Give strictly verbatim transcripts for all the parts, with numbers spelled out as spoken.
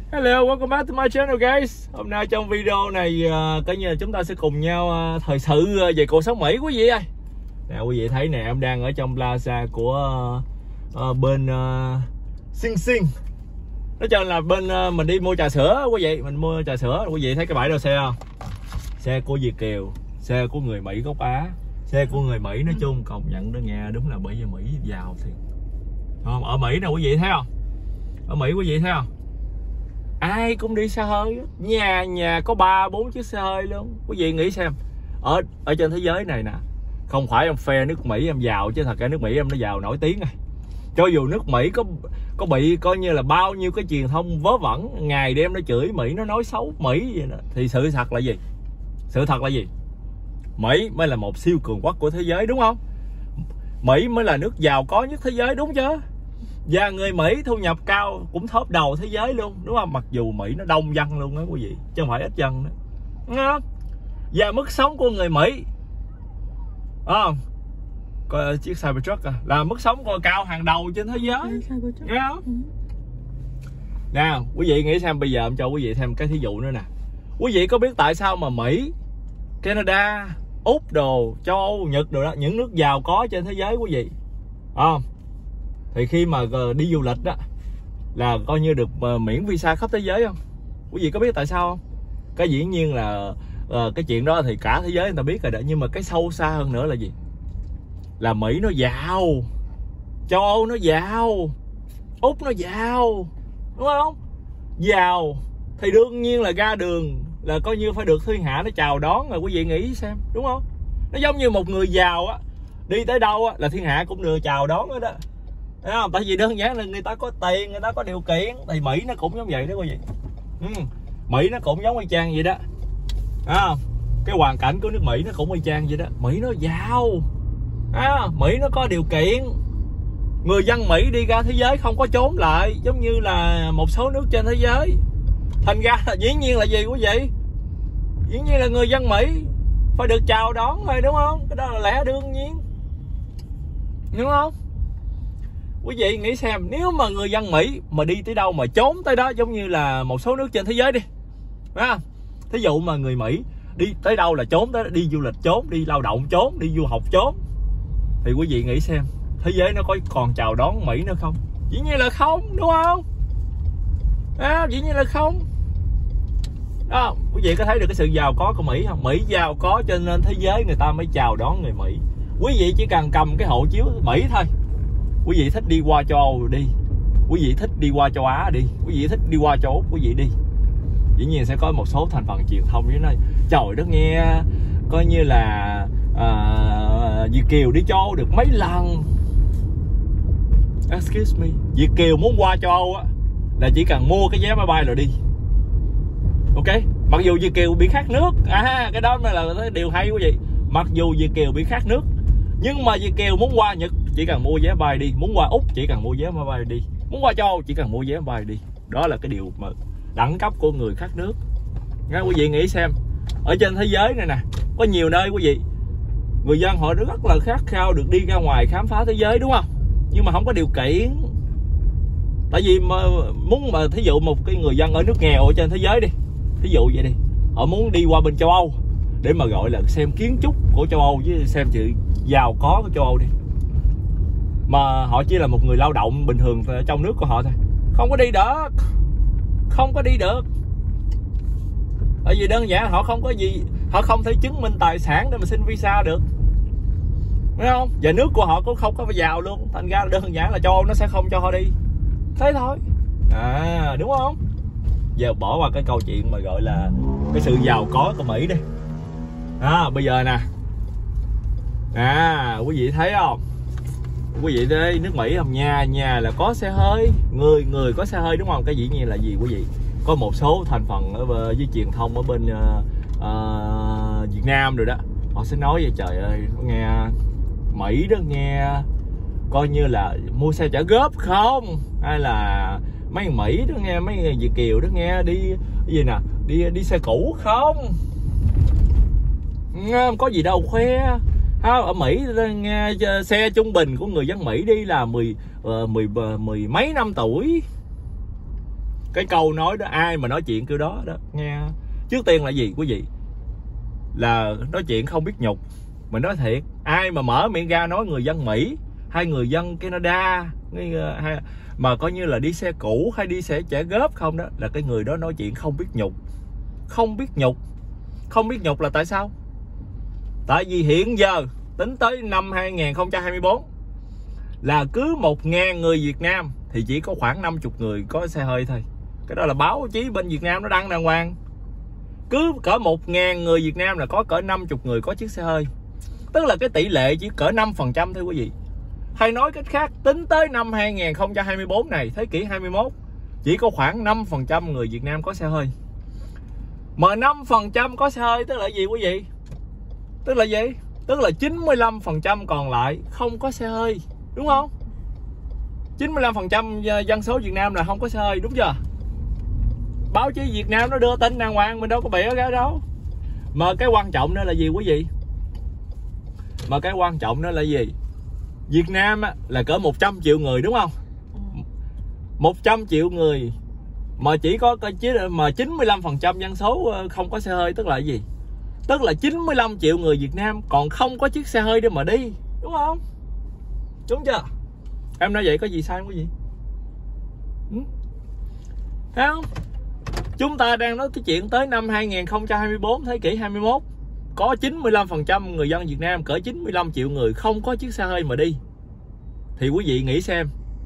Hello, welcome back to my channel guys. Hôm nay trong video này uh, coi như là chúng ta sẽ cùng nhau uh, thời sự uh, về cuộc sống Mỹ quý vị ơi. Nè quý vị thấy nè, em đang ở trong plaza của uh, uh, bên uh, Sing Sing. Nói chung là bên uh, mình đi mua trà sữa quý vị, mình mua trà sữa. Quý vị thấy cái bãi đậu xe không? Xe của Việt kiều, xe của người Mỹ gốc Á, xe của người Mỹ nói chung. Công nhận đó nghe, đúng là bởi vì Mỹ giàu thì không, ở Mỹ nè quý vị thấy không? Ở Mỹ quý vị thấy không? Ai cũng đi xe hơi, nhà nhà có ba bốn chiếc xe hơi luôn. Quý vị nghĩ xem, ở ở trên thế giới này nè, không phải em phe nước Mỹ em giàu, chứ thật ra nước Mỹ em nó giàu nổi tiếng rồi. Cho dù nước Mỹ có có bị coi như là bao nhiêu cái truyền thông vớ vẩn, ngày đêm nó chửi Mỹ, nó nói xấu Mỹ vậy đó, thì sự thật là gì? Sự thật là gì? Mỹ mới là một siêu cường quốc của thế giới, đúng không? Mỹ mới là nước giàu có nhất thế giới, đúng chưa? Và người Mỹ thu nhập cao cũng top đầu thế giới luôn, đúng không? Mặc dù Mỹ nó đông dân luôn đó quý vị, chứ không phải ít dân nữa, đúng không? Và mức sống của người Mỹ à, coi chiếc Cybertruck à, là mức sống còn cao hàng đầu trên thế giới, nghe không? Ừ. Nào quý vị nghĩ xem, bây giờ em cho quý vị thêm cái thí dụ nữa nè. Quý vị có biết tại sao mà Mỹ, Canada, Úc đồ, châu Âu, Nhật đồ đó, những nước giàu có trên thế giới quý vị à, thì khi mà đi du lịch đó là coi như được miễn visa khắp thế giới không? Quý vị có biết tại sao không? Cái dĩ nhiên là uh, cái chuyện đó thì cả thế giới người ta biết rồi đó, nhưng mà cái sâu xa hơn nữa là gì? Là Mỹ nó giàu, châu Âu nó giàu, Úc nó giàu, đúng không? Giàu thì đương nhiên là ra đường là coi như phải được thiên hạ nó chào đón rồi, quý vị nghĩ xem, đúng không? Nó giống như một người giàu á, đi tới đâu á là thiên hạ cũng được chào đón đó đó. Thấy không? Tại vì đơn giản là người ta có tiền, người ta có điều kiện. Thì Mỹ nó cũng giống vậy đó quý vị. ừ. Mỹ nó cũng giống y chang vậy đó. À, cái hoàn cảnh của nước Mỹ nó cũng y chang vậy đó. Mỹ nó giàu, à, Mỹ nó có điều kiện. Người dân Mỹ đi ra thế giới không có trốn lại giống như là một số nước trên thế giới. Thành ra là dĩ nhiên là gì quý vị? Dĩ nhiên là người dân Mỹ phải được chào đón rồi, đúng không? Cái đó là lẽ đương nhiên, đúng không? Quý vị nghĩ xem, nếu mà người dân Mỹ mà đi tới đâu mà trốn tới đó, giống như là một số nước trên thế giới đi, phải không? Thí dụ mà người Mỹ đi tới đâu là trốn tới, đi du lịch trốn, đi lao động trốn, đi du học trốn, thì quý vị nghĩ xem, thế giới nó có còn chào đón Mỹ nữa không? Dĩ nhiên là không, đúng không? À, dĩ nhiên là không. Đó, quý vị có thấy được cái sự giàu có của Mỹ không? Mỹ giàu có cho nên thế giới người ta mới chào đón người Mỹ. Quý vị chỉ cần cầm cái hộ chiếu Mỹ thôi, quý vị thích đi qua châu Âu đi, quý vị thích đi qua châu Á đi, quý vị thích đi qua châu Úc, quý vị đi. Dĩ nhiên sẽ có một số thành phần truyền thông với nó, trời đất nghe, coi như là à, Việt kiều đi châu Âu được mấy lần. Excuse me, Việt kiều muốn qua châu Âu á là chỉ cần mua cái vé máy bay rồi đi. Ok, mặc dù Việt kiều bị khác nước, à, cái đó mới là cái điều hay quý vị. Mặc dù Việt kiều bị khác nước, nhưng mà Việt kiều muốn qua Nhật chỉ cần mua vé bay đi, muốn qua Úc chỉ cần mua vé máy bay đi, muốn qua châu Âu chỉ cần mua vé máy bay đi. Đó là cái điều mà đẳng cấp của người khác nước. Nghe quý vị nghĩ xem, ở trên thế giới này nè, có nhiều nơi quý vị, người dân họ rất là khát khao được đi ra ngoài khám phá thế giới, đúng không? Nhưng mà không có điều kiện. Tại vì mà muốn mà thí dụ một cái người dân ở nước nghèo ở trên thế giới đi, thí dụ vậy đi, họ muốn đi qua bên châu Âu để mà gọi là xem kiến trúc của châu Âu với xem sự giàu có của châu Âu đi, mà họ chỉ là một người lao động bình thường ở trong nước của họ thôi, không có đi được, không có đi được. Tại vì đơn giản họ không có gì, họ không thể chứng minh tài sản để mà xin visa được, đúng không? Và nước của họ cũng không có giàu luôn, thành ra đơn giản là châu Âu nó sẽ không cho họ đi, thế thôi. À, đúng không? Giờ bỏ qua cái câu chuyện mà gọi là cái sự giàu có của Mỹ đi. À, bây giờ nè, à, quý vị thấy không? Quý vị thấy nước Mỹ không? Nhà nhà là có xe hơi, người người có xe hơi, đúng không? Cái dĩ nhiên là gì quý vị? Có một số thành phần ở với truyền thông ở bên uh, uh, Việt Nam rồi đó, họ sẽ nói vậy, trời ơi, nghe Mỹ đó nghe coi như là mua xe trả góp không, hay là mấy người Mỹ đó nghe, mấy người Việt kiều đó nghe đi cái gì nè, đi đi xe cũ không, không có gì đâu khoe. Ở Mỹ nghe xe trung bình của người dân Mỹ đi là mười, mười, mười mấy năm tuổi, Cái câu nói đó ai mà nói chuyện kiểu đó đó nghe. Trước tiên là gì quý vị? Là nói chuyện không biết nhục. Mình nói thiệt, ai mà mở miệng ra nói người dân Mỹ hay người dân Canada hay mà coi như là đi xe cũ hay đi xe trả góp không đó, là cái người đó nói chuyện không biết nhục. Không biết nhục. Không biết nhục là tại sao? Tại vì hiện giờ tính tới năm hai nghìn không trăm hai mươi tư là cứ một ngàn người Việt Nam thì chỉ có khoảng năm mươi người có xe hơi thôi. Cái đó là báo chí bên Việt Nam nó đăng đàng hoàng. Cứ cỡ một ngàn người Việt Nam là có cỡ năm mươi người có chiếc xe hơi. Tức là cái tỷ lệ chỉ cỡ năm phần trăm thôi quý vị. Hay nói cách khác, tính tới năm hai nghìn không trăm hai mươi tư này, thế kỷ hai mươi mốt, chỉ có khoảng năm phần trăm người Việt Nam có xe hơi. Mà năm phần trăm có xe hơi tức là gì quý vị? Tức là gì? Tức là chín mươi lăm phần trăm còn lại không có xe hơi, đúng không? chín mươi lăm phần trăm dân số Việt Nam là không có xe hơi, đúng chưa? Báo chí Việt Nam nó đưa tin đàng hoàng, mình đâu có bịa ra đâu. Mà cái quan trọng đó là gì quý vị? Mà cái quan trọng đó là gì? Việt Nam là cỡ một trăm triệu người, đúng không? một trăm triệu người mà chỉ có mà chín mươi lăm phần trăm dân số không có xe hơi, tức là gì? Tức là chín mươi lăm triệu người Việt Nam còn không có chiếc xe hơi để mà đi, đúng không? Đúng chưa? Em nói vậy có gì sai không quý vị? Ừ? Thấy không? Chúng ta đang nói cái chuyện tới năm hai nghìn không trăm hai mươi tư, thế kỷ hai mươi mốt, có chín mươi lăm phần trăm người dân Việt Nam, cỡ chín mươi lăm triệu người không có chiếc xe hơi mà đi. Thì quý vị nghĩ xem,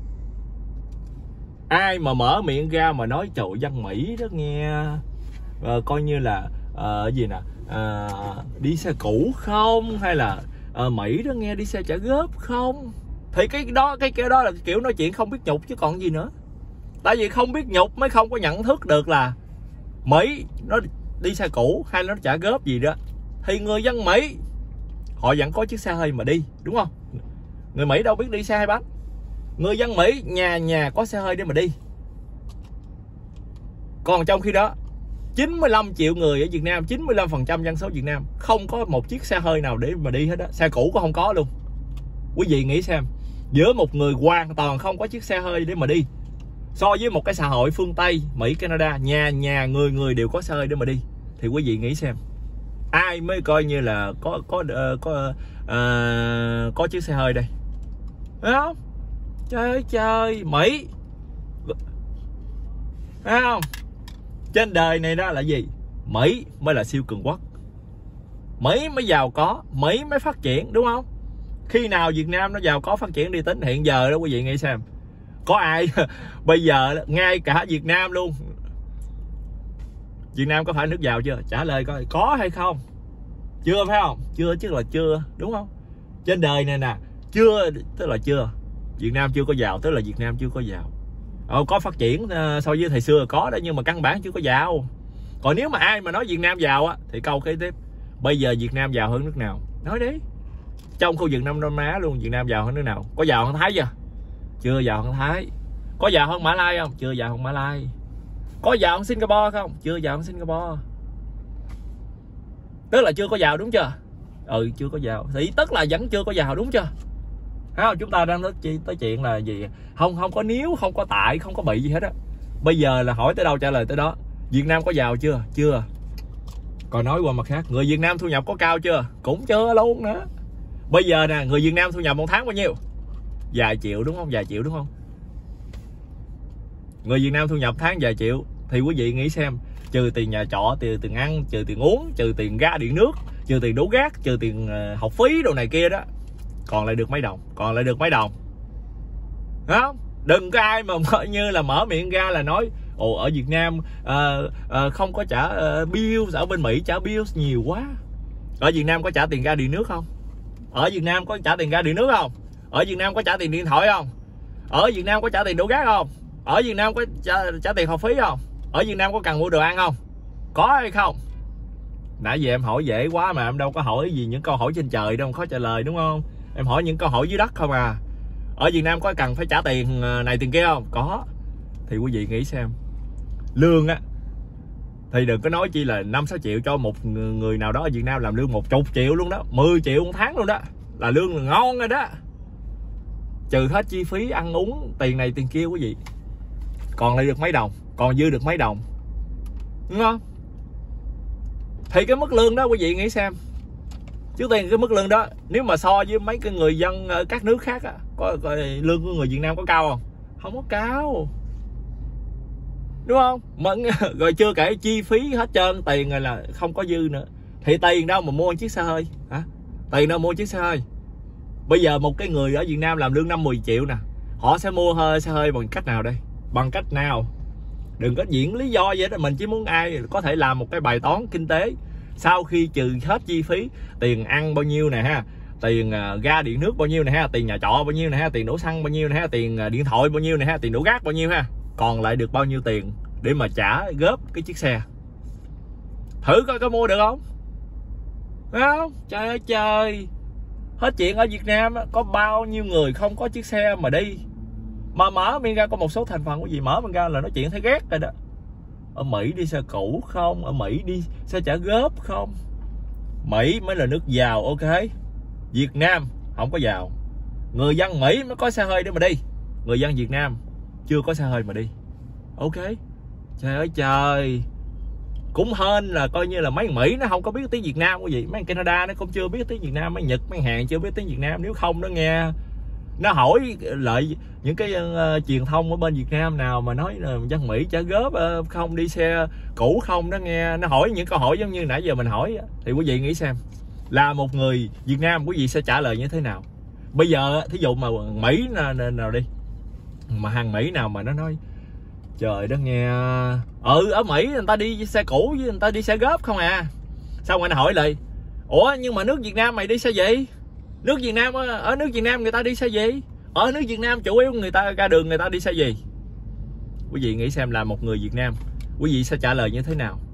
ai mà mở miệng ra mà nói trời dân Mỹ đó nghe, à, coi như là à, gì nè, à, đi xe cũ không, hay là à, Mỹ đó nghe đi xe trả góp không, thì cái đó cái kiểu đó là kiểu nói chuyện không biết nhục chứ còn gì nữa. Tại vì không biết nhục mới không có nhận thức được là Mỹ nó đi xe cũ hay nó trả góp gì đó, thì người dân Mỹ họ vẫn có chiếc xe hơi mà đi, đúng không? Người Mỹ đâu biết đi xe hai bánh. Người dân Mỹ nhà nhà có xe hơi để mà đi. Còn trong khi đó chín mươi lăm triệu người ở Việt Nam, chín mươi lăm phần trăm dân số Việt Nam không có một chiếc xe hơi nào để mà đi hết á. Xe cũ cũng không có luôn. Quý vị nghĩ xem, giữa một người hoàn toàn không có chiếc xe hơi để mà đi, so với một cái xã hội phương Tây, Mỹ, Canada, nhà nhà người người đều có xe hơi để mà đi, thì quý vị nghĩ xem, ai mới coi như là có có uh, có uh, có chiếc xe hơi đây? Thấy không? Trời ơi trời, Mỹ. Thấy không? Trên đời này đó là gì? Mỹ mới là siêu cường quốc. Mỹ mới giàu có, Mỹ mới phát triển, đúng không? Khi nào Việt Nam nó giàu có phát triển đi tính hiện giờ đó quý vị nghĩ xem. Có ai bây giờ ngay cả Việt Nam luôn, Việt Nam có phải nước giàu chưa? Trả lời coi có hay không? Chưa phải không? Chưa chứ là chưa, đúng không? Trên đời này nè, chưa tức là chưa. Việt Nam chưa có giàu tức là Việt Nam chưa có giàu. Ờ, có phát triển so với thời xưa có đó, nhưng mà căn bản chưa có giàu. Còn nếu mà ai mà nói Việt Nam giàu á thì câu kế tiếp, bây giờ Việt Nam giàu hơn nước nào? Nói đi. Trong khu vực Đông Nam Á luôn, Việt Nam giàu hơn nước nào? Có giàu hơn Thái chưa? Chưa giàu hơn Thái. Có giàu hơn Mã Lai không? Chưa giàu hơn Mã Lai. Có giàu hơn Singapore không? Chưa giàu hơn Singapore. Tức là chưa có giàu, đúng chưa? Ừ, chưa có giàu thì tức là vẫn chưa có giàu, đúng chưa? Thấy không? Chúng ta đang nói tới chuyện là gì? Không không có nếu, không có tại, không có bị gì hết á. Bây giờ là hỏi tới đâu trả lời tới đó. Việt Nam có giàu chưa? Chưa. Còn nói qua mặt khác, người Việt Nam thu nhập có cao chưa? Cũng chưa luôn nữa. Bây giờ nè, người Việt Nam thu nhập một tháng bao nhiêu? Vài triệu, đúng không? Vài triệu, đúng không? Người Việt Nam thu nhập tháng vài triệu, thì quý vị nghĩ xem, trừ tiền nhà trọ, trừ tiền ăn, trừ tiền uống, trừ tiền ga điện nước, trừ tiền đốt gác, trừ tiền học phí đồ này kia đó, còn lại được mấy đồng? Còn lại được mấy đồng? Đúng không? Đừng có ai mà coi như là mở miệng ra là nói ồ ở Việt Nam à, à, không có trả uh, bills, ở bên Mỹ trả bills nhiều quá. Ở Việt Nam có trả tiền ga điện nước không? Ở Việt Nam có trả tiền ga điện nước không? Ở Việt Nam có trả tiền điện thoại không? Ở Việt Nam có trả tiền đốt gác không? Ở Việt Nam có trả, trả tiền học phí không? Ở Việt Nam có cần mua đồ ăn không? Có hay không? Nãy giờ em hỏi dễ quá mà em đâu có hỏi gì những câu hỏi trên trời đâu khó trả lời, đúng không? Em hỏi những câu hỏi dưới đất không à. Ở Việt Nam có cần phải trả tiền này tiền kia không? Có. Thì quý vị nghĩ xem, lương á thì đừng có nói chi là năm sáu triệu cho một người nào đó ở Việt Nam làm lương một chục triệu luôn đó, mười triệu một tháng luôn đó, là lương là ngon rồi đó. Trừ hết chi phí ăn uống tiền này tiền kia quý vị, còn lại được mấy đồng? còn dư được mấy đồng, đúng không? Thì cái mức lương đó quý vị nghĩ xem, trước tiên cái mức lương đó nếu mà so với mấy cái người dân ở các nước khác á, có, có lương của người Việt Nam có cao không? Không có cao, đúng không? Mà rồi chưa kể chi phí hết trơn, tiền rồi là không có dư nữa. Thì tiền đâu mà mua một chiếc xe hơi hả? Tiền đâu mua chiếc xe hơi? Bây giờ một cái người ở Việt Nam làm lương năm mười triệu nè, họ sẽ mua hơi xe hơi bằng cách nào đây? Bằng cách nào? Đừng có diễn lý do vậy đó. Mình chỉ muốn ai có thể làm một cái bài toán kinh tế, sau khi trừ hết chi phí, tiền ăn bao nhiêu nè ha, tiền uh, ga điện nước bao nhiêu nè ha, tiền nhà trọ bao nhiêu nè ha, tiền đổ xăng bao nhiêu nè ha, tiền uh, điện thoại bao nhiêu nè ha, tiền đổ gác bao nhiêu ha, còn lại được bao nhiêu tiền để mà trả góp cái chiếc xe. Thử coi có mua được không? Thấy không? Trời ơi trời, hết chuyện ở Việt Nam có bao nhiêu người không có chiếc xe mà đi, mà mở miệng ra có một số thành phần của gì mở miệng ra là nói chuyện thấy ghét rồi đó. Ở Mỹ đi xe cũ không, ở Mỹ đi xe trả góp không. Mỹ mới là nước giàu, ok. Việt Nam không có giàu. Người dân Mỹ mới có xe hơi để mà đi, người dân Việt Nam chưa có xe hơi mà đi, ok. Trời ơi trời, cũng hên là coi như là mấy Mỹ nó không có biết tiếng Việt Nam cái gì, mấy Canada nó cũng chưa biết tiếng Việt Nam, mấy Nhật mấy Hàn chưa biết tiếng Việt Nam. Nếu không nó nghe nó hỏi lại những cái uh, truyền thông ở bên Việt Nam nào mà nói là dân Mỹ trả góp uh, không, đi xe cũ không, nó nghe nó hỏi những câu hỏi giống như nãy giờ mình hỏi, thì quý vị nghĩ xem là một người Việt Nam quý vị sẽ trả lời như thế nào? Bây giờ thí dụ mà Mỹ nào, nào đi, mà hàng Mỹ nào mà nó nói trời đất nghe, ừ ở Mỹ người ta đi xe cũ với người ta đi xe góp không à, xong rồi nó hỏi lại ủa nhưng mà nước Việt Nam mày đi xe gì? Nước Việt Nam, ở nước Việt Nam người ta đi xe gì? Ở nước Việt Nam chủ yếu người ta ra đường người ta đi xe gì? Quý vị nghĩ xem là một người Việt Nam quý vị sẽ trả lời như thế nào?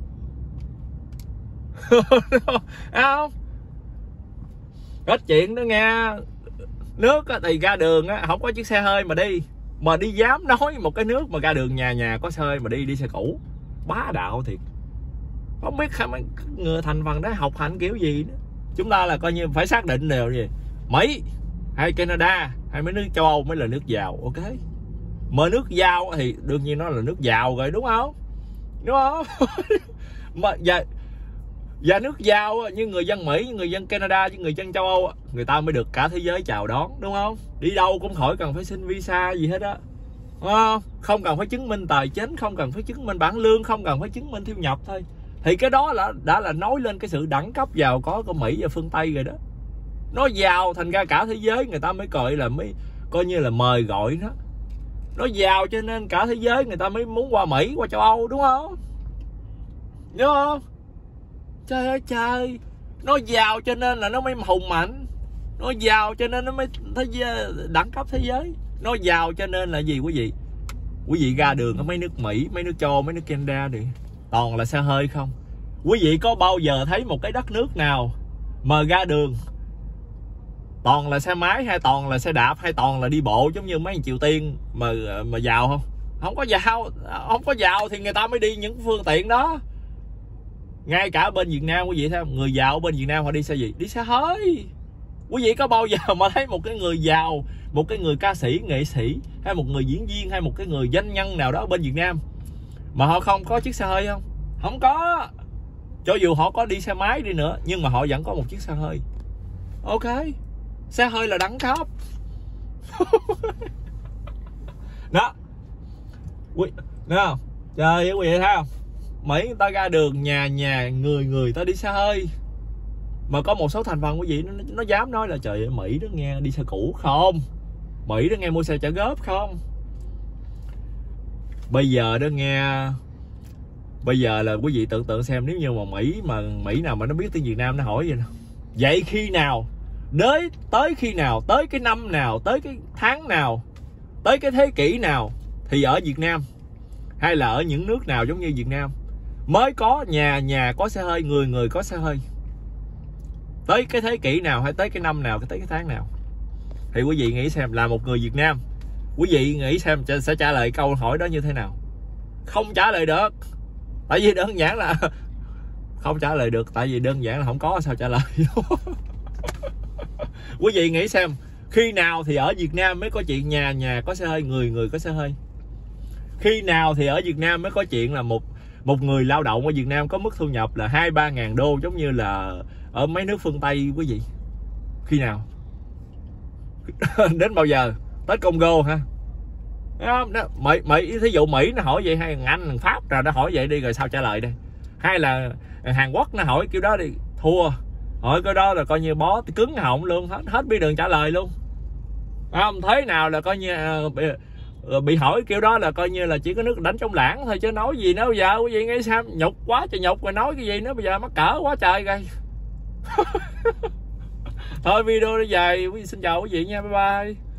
Không? Hết chuyện đó nghe. Nước thì ra đường không có chiếc xe hơi mà đi, mà đi dám nói một cái nước mà ra đường nhà nhà có xe hơi mà đi đi xe cũ, bá đạo thiệt. Không biết người thành phần đó học hành kiểu gì đó. Chúng ta là coi như phải xác định đều gì, Mỹ hay Canada hay mấy nước châu Âu mới là nước giàu, ok. Mà nước giàu thì đương nhiên nó là nước giàu rồi, đúng không? Đúng không? Mà và, và nước giàu như người dân Mỹ, người dân Canada với người dân châu Âu, người ta mới được cả thế giới chào đón, đúng không? Đi đâu cũng khỏi cần phải xin visa gì hết á, không? Không cần phải chứng minh tài chính, không cần phải chứng minh bảng lương, không cần phải chứng minh thu nhập thôi. Thì cái đó là đã là nói lên cái sự đẳng cấp giàu có của Mỹ và phương Tây rồi đó. Nó giàu thành ra cả thế giới người ta mới gọi là mới coi như là mời gọi nó. Nó giàu cho nên cả thế giới người ta mới muốn qua Mỹ, qua châu Âu, đúng không? Đúng không? Trời ơi trời, nó giàu cho nên là nó mới hùng mạnh, nó giàu cho nên nó mới thế giới, đẳng cấp thế giới. Nó giàu cho nên là gì quý vị? Quý vị ra đường ở mấy nước Mỹ, mấy nước châu Âu, mấy nước Canada thì toàn là xe hơi không. Quý vị có bao giờ thấy một cái đất nước nào mà ra đường toàn là xe máy, hay toàn là xe đạp, hay toàn là đi bộ giống như mấy Triều Tiên mà mà giàu không? Không có giàu, không có giàu thì người ta mới đi những phương tiện đó. Ngay cả bên Việt Nam quý vị thấy không? Người giàu ở bên Việt Nam họ đi xe gì? Đi xe hơi. Quý vị có bao giờ mà thấy một cái người giàu, một cái người ca sĩ, nghệ sĩ, hay một người diễn viên, hay một cái người doanh nhân nào đó ở bên Việt Nam mà họ không có chiếc xe hơi không? Không có. Cho dù họ có đi xe máy đi nữa, nhưng mà họ vẫn có một chiếc xe hơi, ok. Xe hơi là đẳng cấp. Đó quý, đúng không? Trời quý vị thấy không? Mỹ người ta ra đường nhà nhà người người ta đi xe hơi, mà có một số thành phần quý vị nó, nó dám nói là trời ơi Mỹ đó nghe đi xe cũ không, Mỹ đó nghe mua xe trả góp không. Bây giờ đó nghe, bây giờ là quý vị tưởng tượng xem, nếu như mà Mỹ mà Mỹ nào mà nó biết tiếng Việt Nam nó hỏi vậy nè, vậy khi nào đến tới khi nào, tới cái năm nào, tới cái tháng nào, tới cái thế kỷ nào thì ở Việt Nam hay là ở những nước nào giống như Việt Nam mới có nhà nhà có xe hơi, người người có xe hơi? Tới cái thế kỷ nào, hay tới cái năm nào, tới cái tháng nào? Thì quý vị nghĩ xem, là một người Việt Nam, quý vị nghĩ xem sẽ trả lời câu hỏi đó như thế nào? Không trả lời được. Tại vì đơn giản là không trả lời được, tại vì đơn giản là không có sao trả lời. Quý vị nghĩ xem, khi nào thì ở Việt Nam mới có chuyện nhà nhà có xe hơi, người người có xe hơi? Khi nào thì ở Việt Nam mới có chuyện là một một người lao động ở Việt Nam có mức thu nhập là hai ba ngàn đô giống như là ở mấy nước phương Tây quý vị? Khi nào? Đến bao giờ? Tới Congo hả? Mỹ, Mỹ thí dụ Mỹ nó hỏi vậy, hay Anh, thằng Pháp rồi nó hỏi vậy đi, rồi sao trả lời đây? Hay là Hàn Quốc nó hỏi kiểu đó đi, thua, hỏi cái đó là coi như bó cứng họng luôn, hết hết biết đường trả lời luôn. Không thế nào là coi như bị, bị hỏi kiểu đó là coi như là chỉ có nước đánh trong lãng thôi, chứ nói gì nữa bây giờ quý vị nghĩ sao? Nhục quá trời nhục, rồi nói cái gì nữa bây giờ, mắc cỡ quá trời rồi. Thôi video nó dài, xin chào quý vị nha, bye bye.